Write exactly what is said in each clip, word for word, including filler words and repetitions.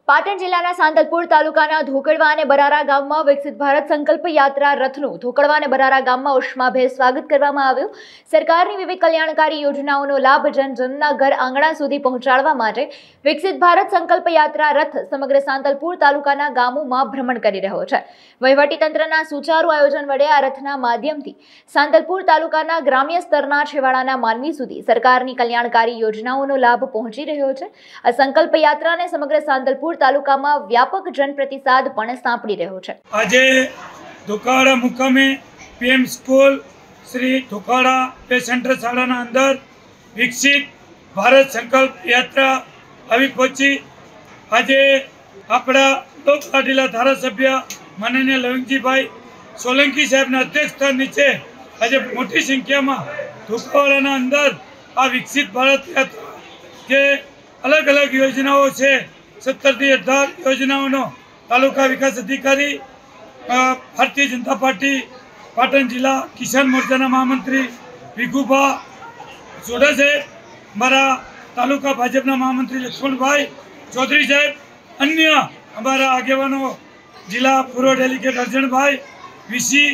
પાટણ જિલ્લાના સાંતલપુર તાલુકાના ધોકડવા અને બરારા ગામમાં વિકસિત ભારત સંકલ્પ યાત્રા રથનું ધોકડવા અને બરારા ગામમાં ઉષ્માભેર સ્વાગત કરવામાં આવ્યું। સરકારની વિવિધ કલ્યાણકારી યોજનાઓનો લાભ જન જનના ઘર આંગણા સુધી પહોંચાડવા માટે વિકસિત ભારત સંકલ્પ યાત્રા રથ સમગ્ર સાંતલપુર તાલુકાના ગામોમાં ભ્રમણ કરી રહ્યો છે। વહીવટીતંત્રના સુચારુ આયોજન વડે આ રથના માધ્યમથી સાંતલપુર તાલુકાના ગ્રામ્ય સ્તરના છેવાડાના માનવી સુધી સરકારની કલ્યાણકારી યોજનાઓનો લાભ પહોંચી રહ્યો છે। આ સંકલ્પ યાત્રાને સમગ્ર સાંતલપુર તાલુકામાં વ્યાપક જનપ્રતિસાદ પણ સાંપડી રહ્યો છે। આજે ધોકાવાડા મુકામે પીએમ સ્કૂલ શ્રી ધોકાવાડા બે સેન્ટર શાળાના અંદર વિકસિત ભારત સંકલ્પ યાત્રા આવી પહોંચી। આજે આપણા લોકલાડીલા ધારાસભ્ય માનનીય લવિંગજીભાઈ સોલંકી સાહેબના અધ્યક્ષસ્થાન નીચે આજે મોટી સંખ્યામાં ધોકાવાડાના અંદર આ વિકસિત ભારત યાત્રા જે અલગ અલગ યોજનાઓ છે સત્તર થી અઢાર યોજનાઓનો તાલુકા વિકાસ અધિકારી ભારતીય જનતા પાર્ટી પાટણ જિલ્લા કિસાન મોરચાના મહામંત્રી ભીખુભા સોઢા સાહેબ, અમારા તાલુકા ભાજપના મહામંત્રી લક્ષ્મણભાઈ ચૌધરી સાહેબ, અન્ય અમારા આગેવાનો જિલ્લા પૂર્વ ડેલિગેટ અર્જણભાઈ વીસી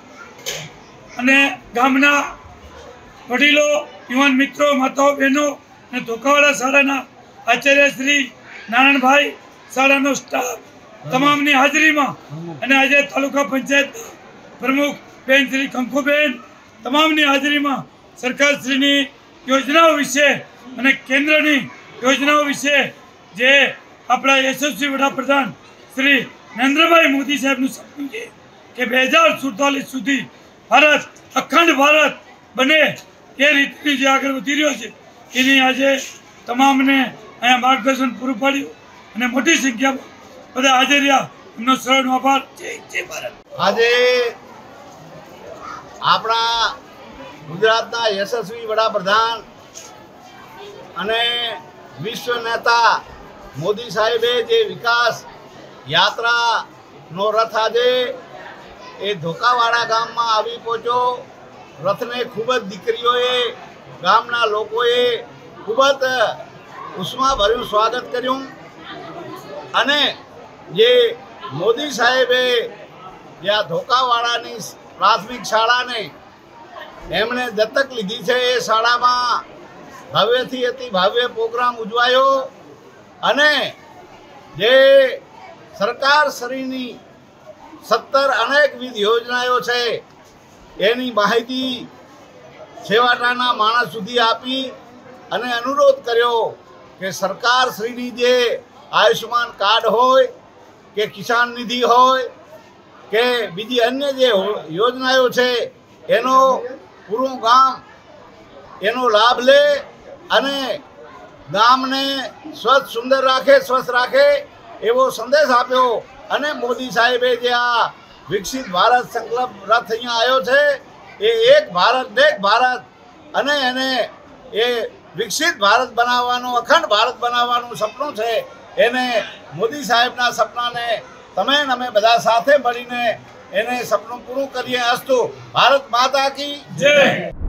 અને ગામના વડીલો, યુવાન મિત્રો, માતાઓ, બહેનો અને ધોકાવાડા શાળાના આચાર્ય શ્રી નારાયણભાઈ, શાળાનો સ્ટાફ તમામની હાજરીમાં અને આજે તાલુકા પંચાયત પ્રમુખ બેન શ્રી કંકુબેન તમામની હાજરીમાં સરકારશ્રીની યોજનાઓ વિશે અને કેન્દ્રની યોજનાઓ વિશે જે આપણા યશસ્વી વડાપ્રધાન શ્રી નરેન્દ્રભાઈ મોદી સાહેબનું સપનું છે કે બે હજાર સુડતાલીસ સુધી ભારત અખંડ ભારત બને એ રીતની જે આગળ વધી રહ્યો છે એની આજે તમામને અહીંયા માર્ગદર્શન પૂરું પાડ્યું અને મોટી સંખ્યામાં બધા હાજર રહ્યા। એમનો સૌનો આભાર। જય જય ભારત। આજે આપણા ગુજરાતના યશસ્વી વડાપ્રધાન અને વિશ્વ નેતા મોદી સાહેબે જે વિકાસ યાત્રાનો રથ આજે એ ધોકાવાડા ગામમાં આવી પહોંચ્યો। રથને ખૂબ જ દીકરીઓએ, ગામના લોકોએ ખૂબ જ ઉષ્માભર્યું સ્વાગત કર્યું અને જે મોદી સાહેબે જે આ ધોકાવાડાની પ્રાથમિક શાળાને એમણે દત્તક લીધી છે એ શાળામાં ભવ્યથી અતિ ભવ્ય પ્રોગ્રામ ઉજવાયો અને જે સરકારશ્રીની સત્તર અનેકવિધ યોજનાઓ છે એની માહિતી છેવાડાના માણસ સુધી આપી અને અનુરોધ કર્યો કે સરકારશ્રીની જે આયુષ્માન કાર્ડ હોય કે કિસાન નિધિ હોય કે બીજી અન્ય જે યોજનાઓ છે એનો પૂરું ગામ એનો લાભ લે અને ગામને સ્વચ્છ સુંદર રાખે, સ્વચ્છ રાખે એવો સંદેશ આપ્યો અને મોદી સાહેબે જે આ વિકસિત ભારત સંકલ્પ રથ અહીંયા આવ્યો છે એ એક ભારત નેક ભારત અને એને એ વિકસિત ભારત બનાવવાનું, અખંડ ભારત બનાવવાનું સપનું છે। એને મોદી સાહેબના સપનાને તમે અમે બધા સાથે મળીને એને સપનું પૂરું કરીએ। અસ્તુ ભારત માતા કી જય।